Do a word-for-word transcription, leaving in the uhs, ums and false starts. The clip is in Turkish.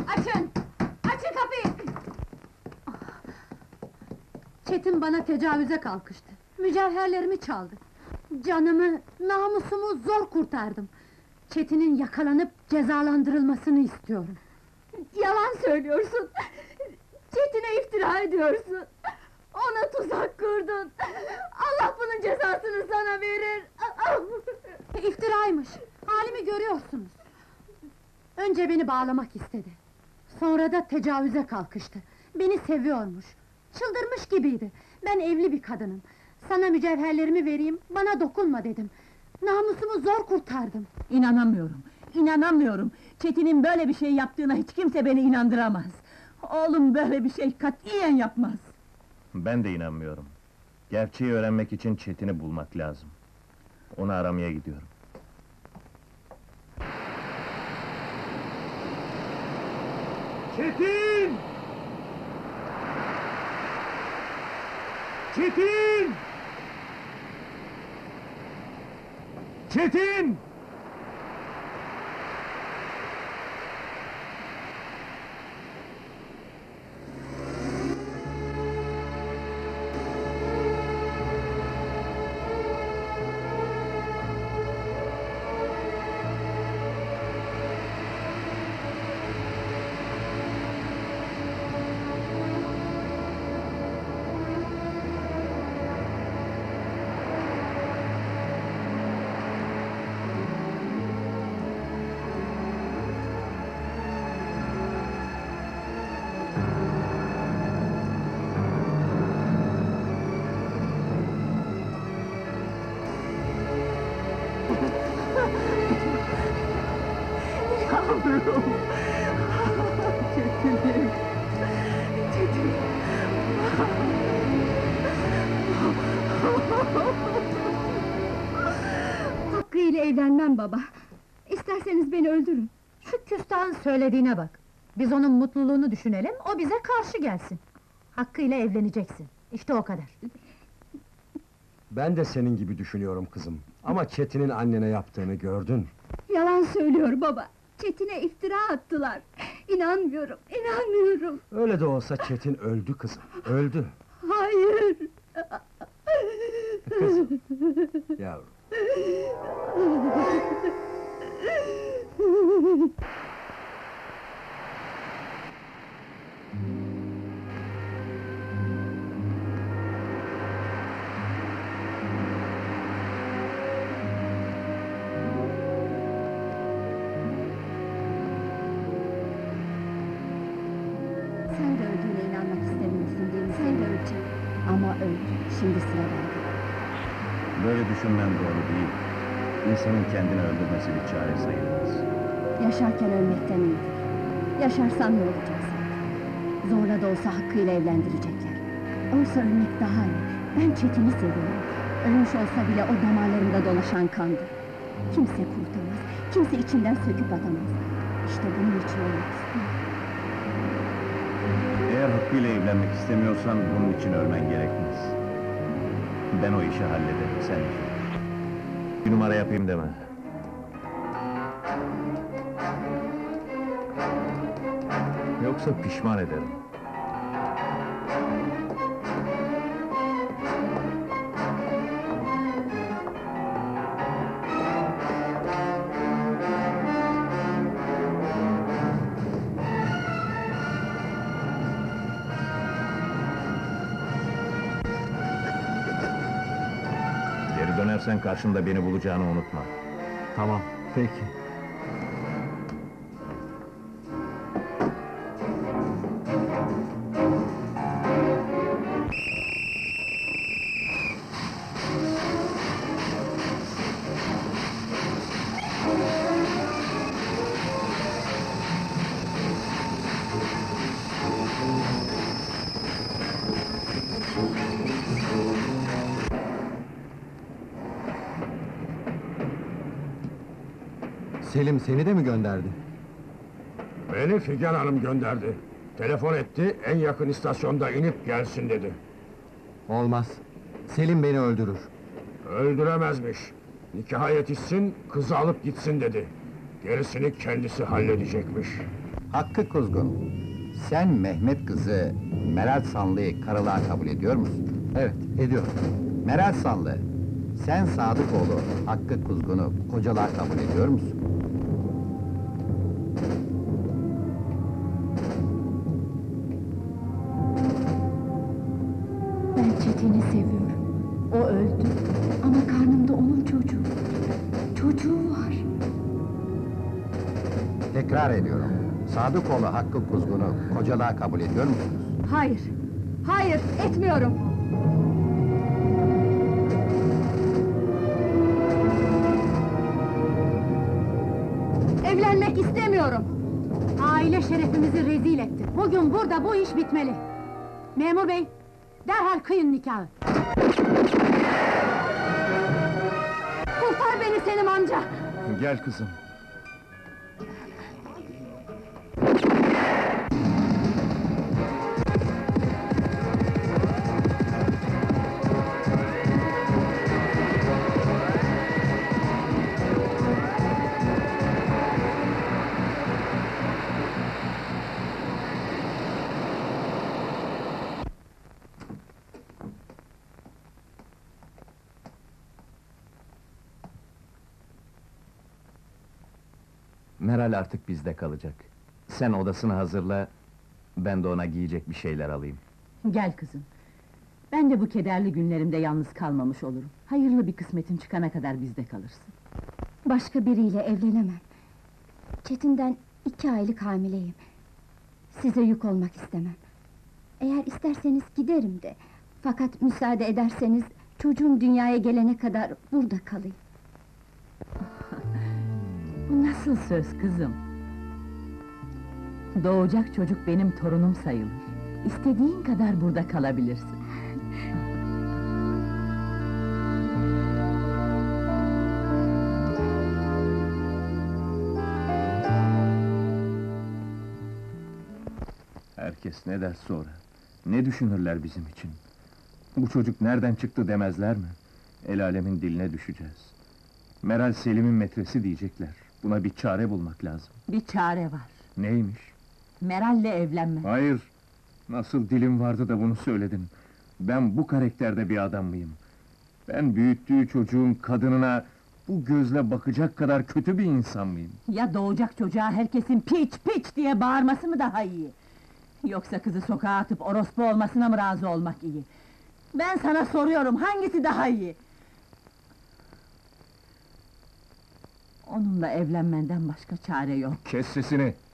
Açın! Açın kapıyı! Çetin bana tecavüze kalkıştı. Mücevherlerimi çaldı. Canımı, namusumu zor kurtardım. Çetin'in yakalanıp cezalandırılmasını istiyorum. Yalan söylüyorsun! Çetin'e iftira ediyorsun! Ona tuzak kurdun! Allah bunun cezasını sana verir! İftiraymış! Halimi görüyorsunuz! Önce beni bağlamak istedi. Sonra da tecavüze kalkıştı. Beni seviyormuş. Çıldırmış gibiydi. Ben evli bir kadınım. Sana mücevherlerimi vereyim, bana dokunma dedim. Namusumu zor kurtardım. İnanamıyorum, inanamıyorum! Çetin'in böyle bir şey yaptığına hiç kimse beni inandıramaz! Oğlum böyle bir şey katiyen yapmaz! Ben de inanmıyorum. Gerçeği öğrenmek için Çetin'i bulmak lazım. Onu aramaya gidiyorum. Çetin! Çetin! Çetin! Yavrum! Çetin'im! Çetin! Hakkı ile evlenmem baba! İsterseniz beni öldürün! Şu küstahın söylediğine bak! Biz onun mutluluğunu düşünelim, o bize karşı gelsin! Hakkıyla evleneceksin, işte o kadar! Ben de senin gibi düşünüyorum kızım. Ama Çetin'in annene yaptığını gördün. Yalan söylüyor baba! Çetin'e iftira attılar! İnanmıyorum, inanmıyorum! Öyle de olsa Çetin öldü kızım, öldü! Hayır! Kızım! Yavrum! Sen de öldüğüne inanmak istemiyorsun değil mi? Sen de öleceksin. Ama öl, şimdi sıra bende. Böyle düşünmem doğru değil. İnsanın kendini öldürmesi bir çare sayılmaz. Yaşarken ölmekten iyidir. Yaşarsan ne olacak sanki? Zorla da olsa hakkıyla evlendirecekler. Oysa ölmek daha iyi. Ben Çetin'i seviyorum. Ölmüş olsa bile o damarlarımda dolaşan kandır. Kimse kurtamaz, kimse içinden söküp atamaz. İşte bunun için ölmek istiyorum. Eğer Hakkı'yla evlenmek istemiyorsan bunun için ölmen gerekmez. Ben o işi hallederim, sen işi. Bir numara yapayım deme. Yoksa pişman ederim. Geri dönersen karşında beni bulacağını unutma. Tamam, peki. Selim seni de mi gönderdi? Beni Figen Hanım gönderdi. Telefon etti, en yakın istasyonda inip gelsin dedi. Olmaz. Selim beni öldürür. Öldüremezmiş. Nikaha yetişsin, kızı alıp gitsin dedi. Gerisini kendisi halledecekmiş. Hakkı Kuzgun, sen Mehmet kızı Meral Sanlı'yı karılığa kabul ediyor musun? Evet, ediyorum. Meral Sanlı, sen Sadıkoğlu Hakkı Kuzgun'u kocalığa kabul ediyor musun? Ben Çetin'i seviyorum. O öldü. Ama karnımda onun çocuğu. Çocuğu var. Tekrar ediyorum. Sadıkoğlu Hakkı Kuzgun'u kocalığa kabul ediyor musunuz? Hayır. Hayır, etmiyorum. Evlenmek istemiyorum! Aile şerefimizi rezil etti. Bugün burada bu iş bitmeli. Memur bey, derhal kıyın nikahı! Kurtar beni Selim amca! Gel kızım. Meral artık bizde kalacak. Sen odasını hazırla, ben de ona giyecek bir şeyler alayım. Gel kızım. Ben de bu kederli günlerimde yalnız kalmamış olurum. Hayırlı bir kısmetin çıkana kadar bizde kalırsın. Başka biriyle evlenemem. Çetin'den iki aylık hamileyim. Size yük olmak istemem. Eğer isterseniz giderim de. Fakat müsaade ederseniz çocuğum dünyaya gelene kadar burada kalayım. Bu nasıl söz kızım? Doğacak çocuk benim torunum sayılır. İstediğin kadar burada kalabilirsin. Herkes ne der sonra? Ne düşünürler bizim için? Bu çocuk nereden çıktı demezler mi? El alemin diline düşeceğiz. Meral Selim'in metresi diyecekler. Buna bir çare bulmak lazım. Bir çare var. Neymiş? Meral'le evlenme. Hayır! Nasıl dilim vardı da bunu söyledim. Ben bu karakterde bir adam mıyım? Ben büyüttüğü çocuğun kadınına bu gözle bakacak kadar kötü bir insan mıyım? Ya doğacak çocuğa herkesin piç piç diye bağırması mı daha iyi? Yoksa kızı sokağa atıp orospu olmasına mı razı olmak iyi? Ben sana soruyorum, hangisi daha iyi? Onunla evlenmenden başka çare yok. Kes sesini!